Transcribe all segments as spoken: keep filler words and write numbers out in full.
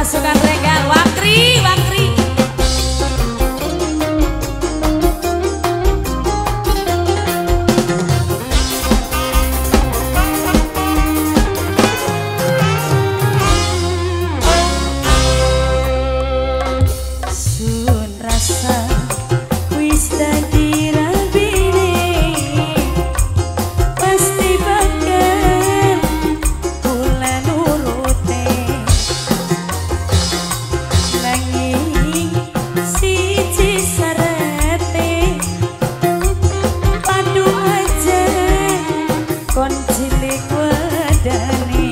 Pasukan Regal Wakri, Wakri. Sun rasa wis dadi rabine, pasti bakal kula nurute. Nanging siji sarate, padu aja kon cilik wedane.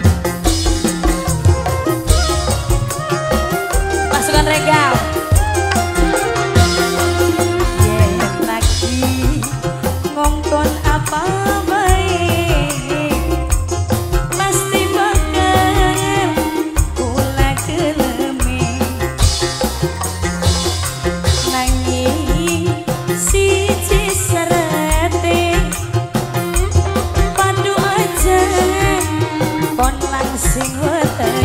Pasukan Regal. Yen lagi ngongkon apa bae, pasti bakal kula geleme. Nanging siji sarate, padu aja kon langsing wetenge.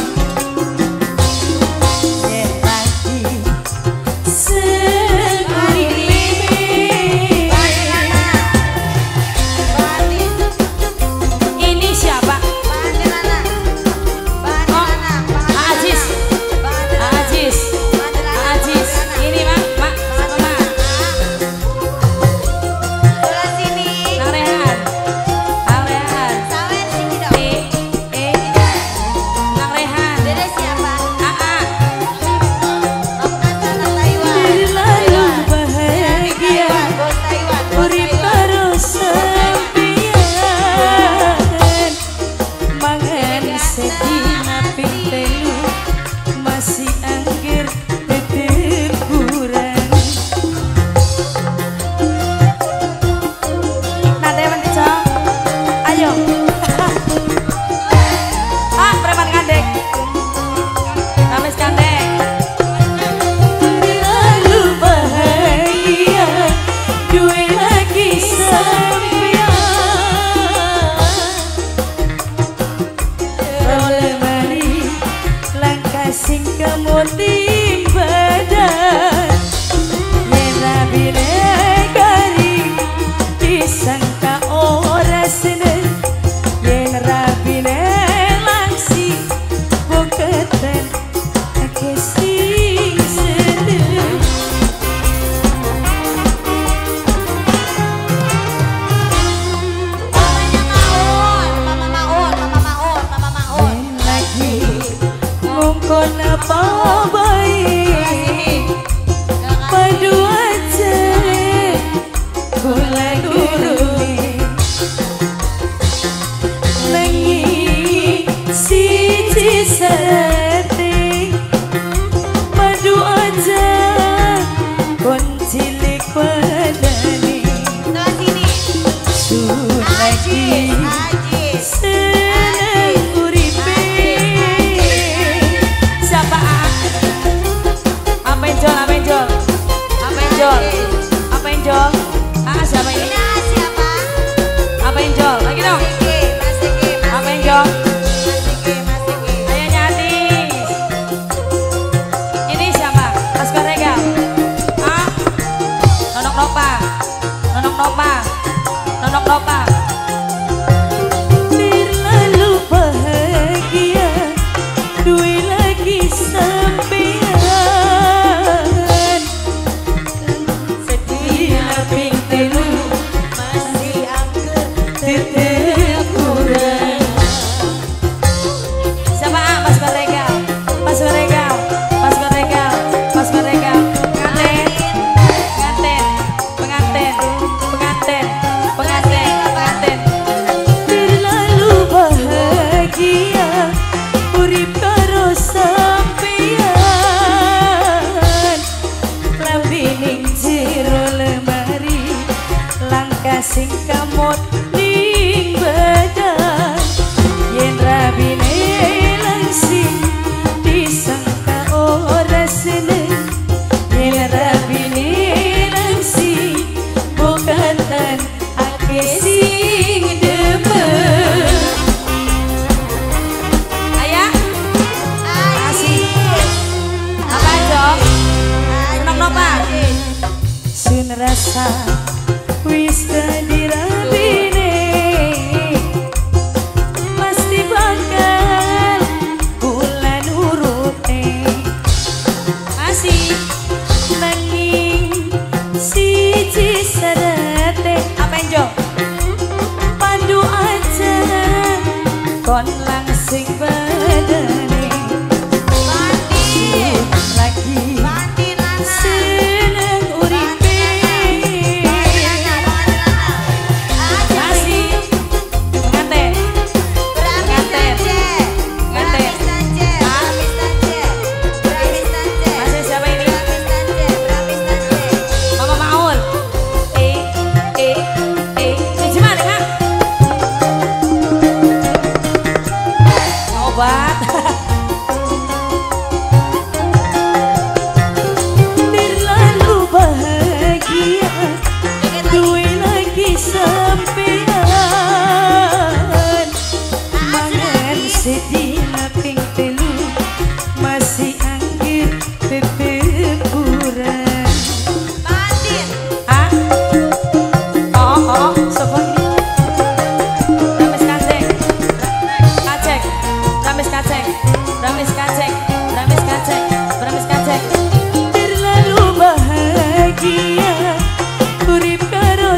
Masih anggir keteguran. Nade mendico, ayo. Ah, preman kandek. Kamis kandek. Terlalu bahagia, duwe lagi sampean. Role mari langkah sing kemuti badan, yen rabine kari disangka ora seneng, yen rabine langsing boketen ake sing seneng. Yen lagi ngongkon apa baik, padu aja kula nuruni. Nanging siji sarate, padu aja kon cilik wedane. Sun lagi seneng uripe. Siapa? Apa Enjol? Apa Enjol? Apa Enjol? Apa Enjol? Ah, siapa ini? Apa Enjol? Lagi dong. Apa Enjol? Ayo nyatis. Ini siapa? Pasukan Regal. Ah, Nonok Nopa. Nonok Nopa. Nonok Nopa. kon langsing badane Bandit lagi Bandit seneng uripe masih pengantin pengantin pengantin masih siapa ini Mama Maul eh eh eh cici mana kak obat berlalu bahagia duwe lagi sampean mangan sedina ping telu masih anggir tetepuran Bandit ah oh oh sopo ini Rames kaceng kaceng Rames kaceng Rames kaceng Rames kaceng Rames kaceng terlalu bahagia urip karo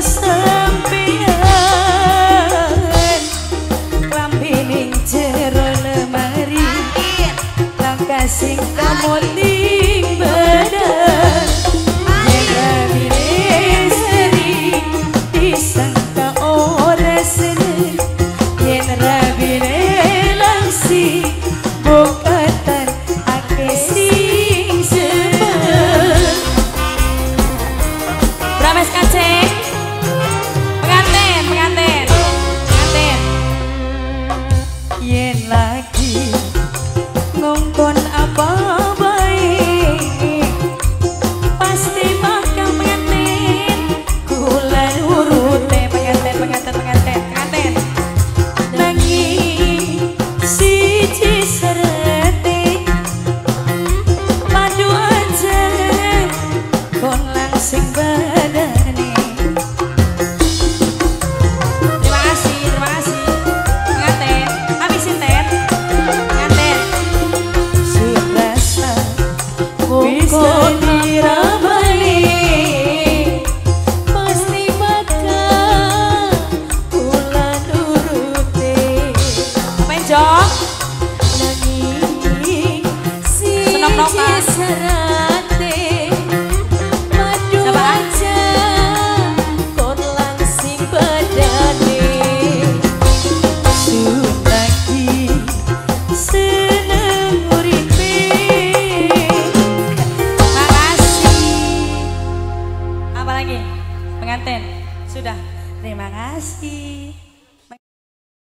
sampean klambi ning jero lemari langkah sing kamon ning badan yen rabine seri disangka ora seneng yen rabine langsing bokatan ake sing sebel Rames kaceng pengantin pengantin pengantin yen lagi ngongkon apa baik pasti bakal pengantin kula urute pengantin pengantin pengantin pengantin nanging siji serete padu aja kon langsing badane terima kasih terima kasih pengantin habisin ten pengantin surasa bisa dirabali pasti bakal kula nurute penjok nanging siji serate padu aja kon langsing badane Sulagi seneng uripe makasih apa lagi pengantin sudah terima kasih